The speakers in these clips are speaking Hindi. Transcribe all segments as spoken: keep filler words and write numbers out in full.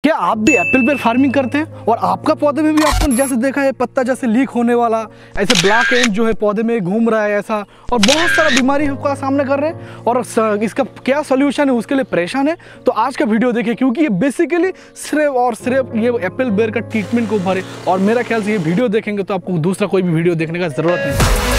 क्या आप भी एप्पल बेर फार्मिंग करते हैं और आपका पौधे में भी आपको जैसे देखा है पत्ता जैसे लीक होने वाला, ऐसे ब्लैक एंड जो है पौधे में घूम रहा है ऐसा, और बहुत सारा बीमारी का सामना कर रहे हैं और इसका क्या सोल्यूशन है उसके लिए परेशान है, तो आज का वीडियो देखिए क्योंकि ये बेसिकली सिर्फ और सिर्फ ये एप्पल बेर का ट्रीटमेंट के ऊपर है। और मेरा ख्याल से ये वीडियो देखेंगे तो आपको दूसरा कोई भी वीडियो देखने का ज़रूरत नहीं।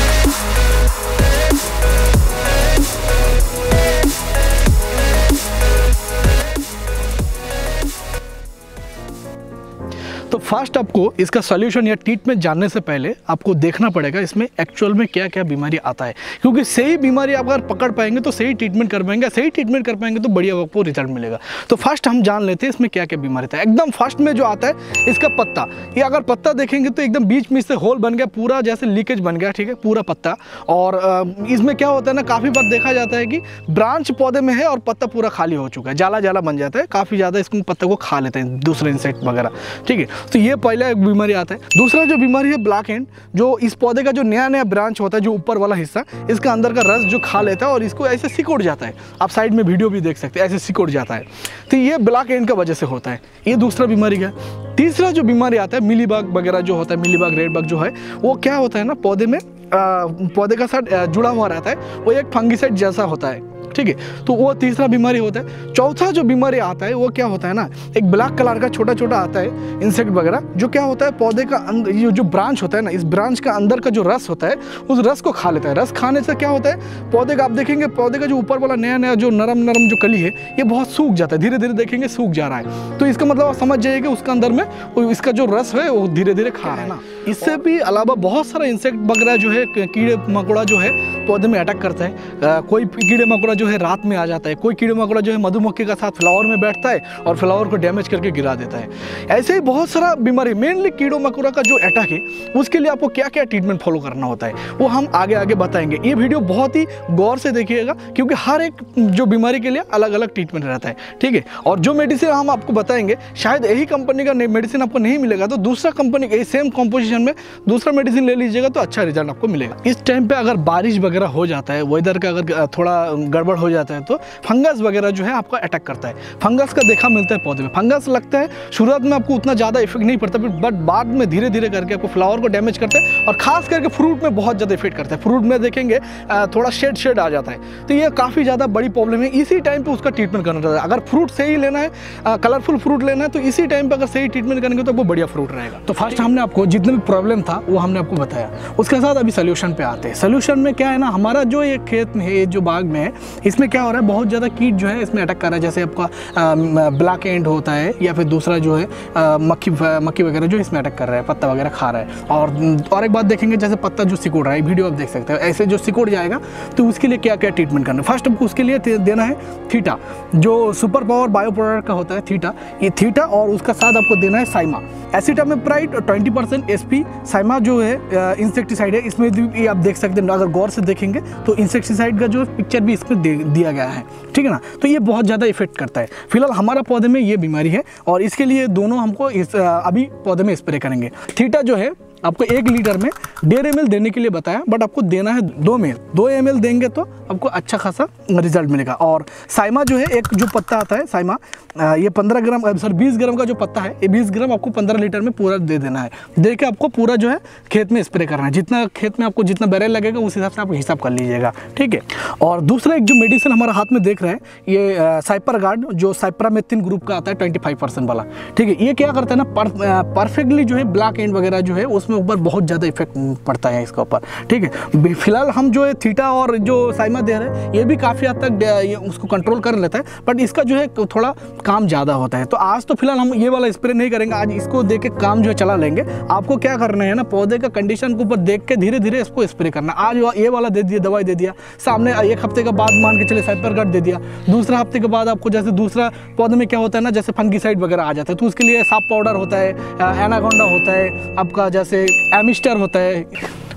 तो फर्स्ट आपको इसका सॉल्यूशन या ट्रीटमेंट जानने से पहले आपको देखना पड़ेगा इसमें एक्चुअल में क्या क्या बीमारी आता है, क्योंकि सही बीमारी आप अगर पकड़ पाएंगे तो सही ट्रीटमेंट कर पाएंगे, सही ट्रीटमेंट कर पाएंगे तो बढ़िया आपको रिजल्ट मिलेगा। तो फर्स्ट हम जान लेते हैं इसमें क्या क्या बीमारी आता है। एकदम फर्स्ट में जो आता है इसका पत्ता, ये अगर पत्ता देखेंगे तो एकदम बीच में इससे होल बन गया, पूरा जैसे लीकेज बन गया, ठीक है, पूरा पत्ता। और इसमें क्या होता है ना, काफ़ी बार देखा जाता है कि ब्रांच पौधे में है और पत्ता पूरा खाली हो चुका है, जाला जाला बन जाता है, काफ़ी ज़्यादा इसको पत्ते को खा लेते हैं दूसरे इंसेक्ट वगैरह, ठीक है। तो ये पहला एक बीमारी आता है। दूसरा जो बीमारी है ब्लैक एंड, जो इस पौधे का जो नया नया ब्रांच होता है, जो ऊपर वाला हिस्सा, इसका अंदर का रस जो खा लेता है और इसको ऐसे सिकुड़ जाता है। आप साइड में वीडियो भी देख सकते हैं, ऐसे सिकुड़ जाता है। तो ये ब्लैक एंड का वजह से होता है, ये दूसरा बीमारी है। तीसरा जो बीमारी आता है मिलीबग वगैरह जो होता है, मिलीबग रेडबग जो है, वो क्या होता है ना, पौधे में पौधे का साथ जुड़ा हुआ रहता है, वो एक फंगिसाइड जैसा होता है, ठीक है। तो वो तीसरा बीमारी होता है। चौथा जो बीमारी आता है वो क्या होता है ना, एक ब्लैक कलर का छोटा छोटा आता है इंसेक्ट वगैरह, जो क्या होता है पौधे का अंदर, ये जो ब्रांच होता है ना, इस ब्रांच का अंदर का जो रस होता है उस रस को खा लेता है। रस खाने से क्या होता है, पौधे का आप देखेंगे पौधे का जो ऊपर वाला नया नया जो नरम नरम जो कली है ये बहुत सूख जाता है, धीरे धीरे देखेंगे सूख जा रहा है। तो इसका मतलब आप समझ जाइए कि उसका अंदर में इसका जो रस है वो धीरे धीरे खा रहा है ना। इससे भी अलावा बहुत सारा इंसेक्ट वगैरह जो है, कीड़े मकोड़ा जो है पौधे में अटैक करता है। कोई कीड़े मकोड़ा जो है रात में आ जाता है, कोई कीड़े मकोड़ा जो है मधुमक्खी का साथ फ्लावर में बैठता है और फ्लावर को डैमेज करके गिरा देता है। ऐसे ही बहुत सारा बीमारी, मेनली कीड़ों मकोड़ा का जो अटैक है उसके लिए आपको क्या क्या ट्रीटमेंट फॉलो करना होता है वो हम आगे आगे बताएंगे। ये वीडियो बहुत ही गौर से देखिएगा क्योंकि हर एक जो बीमारी के लिए अलग अलग ट्रीटमेंट रहता है, ठीक है। और जो मेडिसिन हम आपको बताएंगे शायद यही कंपनी का मेडिसिन आपको नहीं मिलेगा, तो दूसरा कंपनी के सेम कॉम्पोजिशन में दूसरा मेडिसिन ले लीजिएगा तो अच्छा रिजल्ट आपको मिलेगा। इस टाइम पे अगर बारिश वगैरह हो जाता है, वेदर का अगर थोड़ा गड़बड़ हो जाता है तो फंगस वगैरह जो है आपका अटैक करता है। फंगस का देखा मिलता है पौधे में, फंगस लगता है शुरुआत में आपको उतना ज़्यादा इफेक्ट नहीं पड़ता, बट बाद में धीरे धीरे करके आपको फ्लावर को डैमेज करता है और खास करके फ्रूट में बहुत ज़्यादा इफेक्ट करता है। फ्रूट में देखेंगे थोड़ा शेड शेड आ जाता है, तो ये काफ़ी ज़्यादा बड़ी प्रॉब्लम है। इसी टाइम पर उसका ट्रीटमेंट करना चाहिए। अगर फ्रूट सही लेना है, कलरफुल फ्रूट लेना है, तो इसी टाइम पर अगर सही ट्रीटमेंट करेंगे तो वो बढ़िया फ्रूट रहेगा। तो फर्स्ट हमने आपको जितने भी प्रॉब्लम था वो हमने आपको बताया, उसके साथ अभी सोल्यूशन पे आते हैं। सोल्यूशन में क्या है ना, हमारा जो ये खेत में है, ये जो बाग में है, इसमें क्या हो रहा है, बहुत ज़्यादा कीट जो है इसमें अटैक कर रहा है। जैसे आपका ब्लैक एंड होता है या फिर दूसरा जो है आ, मक्खी मक्खी वगैरह जो इसमें अटैक कर रहा है, पत्ता वगैरह खा रहा है। और और एक बात देखेंगे, जैसे पत्ता जो सिकुड़ रहा है, वीडियो आप देख सकते हो, ऐसे जो सिकुड़ जाएगा तो उसके लिए क्या क्या ट्रीटमेंट करना है। फर्स्ट आपको उसके लिए देना है थीटा, जो सुपर पावर बायो प्रोडक्ट का होता है थीटा, ये थीटा, और उसका साथ आपको देना है Saima acetamiprid twenty percent S P. Saima जो है इंसेक्टिसाइड है, इसमें भी आप देख सकते हैं, अगर गौर से देखेंगे तो इंसेक्टिसाइड का जो पिक्चर भी इसमें दे दिया गया है, ठीक है ना। तो ये बहुत ज़्यादा इफेक्ट करता है। फिलहाल हमारा पौधे में ये बीमारी है और इसके लिए दोनों हमको इस अभी पौधे में स्प्रे करेंगे। थीटा जो है आपको एक लीटर में डेढ़ एम एल देने के लिए बताया, बट आपको देना है दो एम एल दो एम एल देंगे तो आपको अच्छा खासा रिजल्ट मिलेगा। और साइमा जो है, एक जो पत्ता आता है साइमा, ये पंद्रह ग्राम सर बीस ग्राम का जो पत्ता है, ये बीस ग्राम आपको पंद्रह लीटर में पूरा दे देना है। दे के आपको पूरा जो है खेत में स्प्रे करना है। जितना खेत में आपको जितना बैरल लगेगा उस हिसाब से आप हिसाब कर लीजिएगा, ठीक है। और दूसरा एक जो मेडिसिन हमारा हाथ में देख रहे हैं, ये साइपर गार्ड जो साइप्रामेथिन ग्रुप का आता है ट्वेंटी फाइव परसेंट वाला, ठीक है। ये क्या करता है ना, परफेक्टली जो है ब्लैक एंड वगैरह जो है उसमें ऊपर बहुत ज़्यादा इफेक्ट पड़ता है इसके ऊपर, ठीक है। फिलहाल हम जो है थीटा और जो साइमा दे रहे हैं ये भी काफ़ी हद तक ये उसको कंट्रोल कर लेता है, बट इसका जो है थोड़ा काम ज़्यादा होता है। तो आज तो फिलहाल हम ये वाला स्प्रे नहीं करेंगे, आज इसको देख के काम जो है चला लेंगे। आपको क्या करना है ना, पौधे का कंडीशन के ऊपर देख के धीरे धीरे इसको स्प्रे करना। आज ये वाला दे दिया, दवाई दे दिया, सामने एक हफ्ते के बाद मान के चले साइपर गार्ड दे दिया, दूसरा हफ्ते के बाद आपको जैसे दूसरा पौधे में क्या होता है ना, जैसे फंगिसाइड वगैरह आ जाता है, तो उसके लिए साफ पाउडर होता है, एनाकोंडा होता है, आपका जैसे एमिस्टर होता है,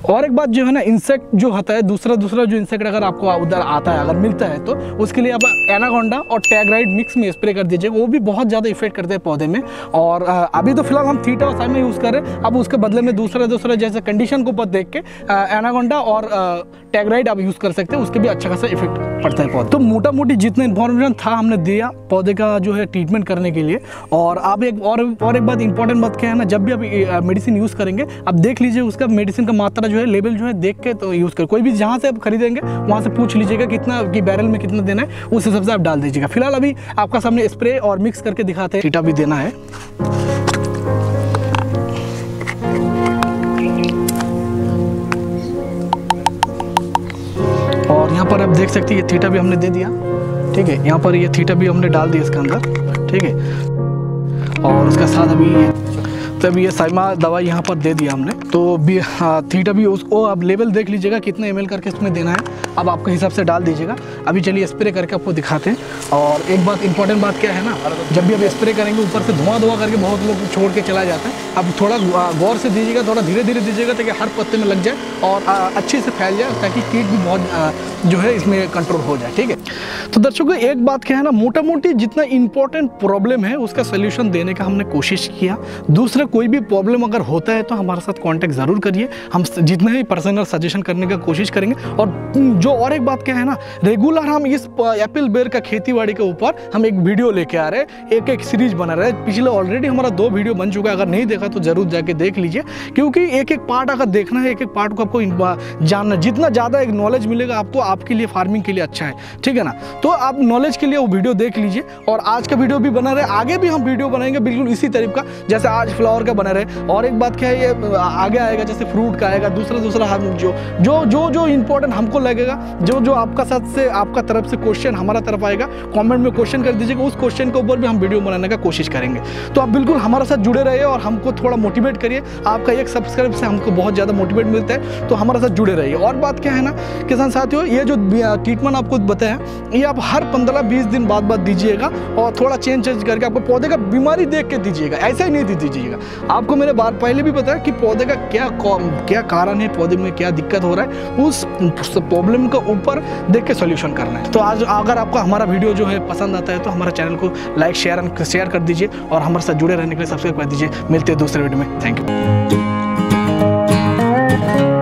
और एक बात जो है ना, इंसेक्ट जो होता है, दूसरा दूसरा जो इंसेक्ट अगर आपको उधर आता है, अगर मिलता है, तो उसके लिए आप एनाकोंडा और टैगराइड मिक्स में स्प्रे कर दीजिए, वो भी बहुत ज़्यादा इफेक्ट करते हैं पौधे में। और अभी तो फिलहाल हम थीटा और साइम में यूज़ कर रहे हैं, अब उसके बदले में दूसरा दूसरा जैसे कंडीशन के ऊपर देख के एनाकोंडा और टैगराइड आप यूज़ कर सकते हैं, उसके भी अच्छा खासा इफेक्ट पड़ता है पौधे। तो मोटा मोटी जितना इन्फॉर्मेशन था हमने दिया पौधे का जो है ट्रीटमेंट करने के लिए। और आप एक और और एक बात इंपॉर्टेंट बात क्या है ना, जब भी आप मेडिसिन यूज़ करेंगे आप देख लीजिए उसका मेडिसिन का मात्रा जो है, लेवल जो है देख के तो यूज़ कर। कोई भी जहाँ से आप खरीदेंगे वहाँ से पूछ लीजिएगा कितना कि बैरल में कितना देना है, उस हिसाब से आप डाल दीजिएगा। फिलहाल अभी आपका सामने स्प्रे और मिक्स करके दिखाते हैं। टीटा भी देना है, और यहाँ पर आप देख सकते हैं ये थीटा भी हमने दे दिया, ठीक है। यहाँ पर ये थीटा भी हमने डाल दिया इसके अंदर, ठीक है। और उसके साथ अभी ये तब ये साइमा दवाई यहाँ पर दे दिया हमने, तो भी हाँ, थीटा भी उसको अब लेवल देख लीजिएगा कितने एम एल करके इसमें देना है, अब आपके हिसाब से डाल दीजिएगा। अभी चलिए स्प्रे करके आपको दिखाते हैं। और एक बात इंपॉर्टेंट बात क्या है ना, जब भी आप स्प्रे करेंगे ऊपर से धुआं धुआं करके बहुत लोग छोड़ के चला जाता है, अब थोड़ा गौर से दीजिएगा, थोड़ा धीरे धीरे दीजिएगा ताकि हर पत्ते में लग जाए और अच्छे से फैल जाए, ताकि कीट भी बहुत जो है इसमें कंट्रोल हो जाए, ठीक है। तो दर्शकों एक बात क्या है ना, मोटा मोटी जितना इंपॉर्टेंट प्रॉब्लम है उसका सोल्यूशन देने का हमने कोशिश किया। दूसरा कोई भी प्रॉब्लम अगर होता है तो हमारे साथ कांटेक्ट ज़रूर करिए, हम जितना ही पर्सनल सजेशन करने का कोशिश करेंगे। और जो और एक बात क्या है ना, रेगुलर हम इस एप्पल बेर का खेतीबाड़ी के ऊपर हम एक वीडियो लेके आ रहे हैं, एक एक सीरीज बना रहे हैं। पिछले ऑलरेडी हमारा दो वीडियो बन चुका है, अगर नहीं देखा तो जरूर जाके देख लीजिए, क्योंकि एक एक पार्ट अगर देखना है, एक एक पार्ट को आपको जानना, जितना ज़्यादा एक नॉलेज मिलेगा आपको, आपके लिए फार्मिंग के लिए अच्छा है, ठीक है ना। तो आप नॉलेज के लिए वो वीडियो देख लीजिए। और आज का वीडियो भी बना रहे, आगे भी हम वीडियो बनाएंगे बिल्कुल इसी तरीके का, जैसे आज फ्लावर का बना रहे। और एक बात क्या है, ये आगे आएगा जैसे फ्रूट का आएगा, दूसरा दूसरा हम जो जो जो जो इंपॉर्टेंट हमको लगेगा, जो जो आपका साथ से आपका तरफ से क्वेश्चन हमारा तरफ आएगा, कमेंट में क्वेश्चन कर दीजिएगा, उस क्वेश्चन के ऊपर भी हम वीडियो बनाने का कोशिश करेंगे। तो आप बिल्कुल हमारे साथ जुड़े रहिए और हमको थोड़ा मोटिवेट करिए। आपका एक सब्सक्राइब से हमको बहुत ज़्यादा मोटिवेट मिलता है, तो हमारे साथ जुड़े रहिए। और बात क्या है ना किसान साथियों, ये जो ट्रीटमेंट आपको बताया, ये आप हर पंद्रह बीस दिन बाद बाद दीजिएगा, और थोड़ा चेंज चेंज करके आपको पौधे का बीमारी देख के दीजिएगा, ऐसा ही नहीं दे दीजिएगा। आपको मैंने बार पहले भी बताया कि पौधे का क्या क्या कारण है, पौधे में क्या दिक्कत हो रहा है, उस प्रॉब्लम का ऊपर देख के सॉल्यूशन करना है। तो आज अगर आपको हमारा वीडियो जो है पसंद आता है तो हमारे चैनल को लाइक शेयर शेयर कर दीजिए, और हमारे साथ जुड़े रहने के लिए सब्सक्राइब कर दीजिए। मिलते हैं दूसरे वीडियो में, थैंक यू।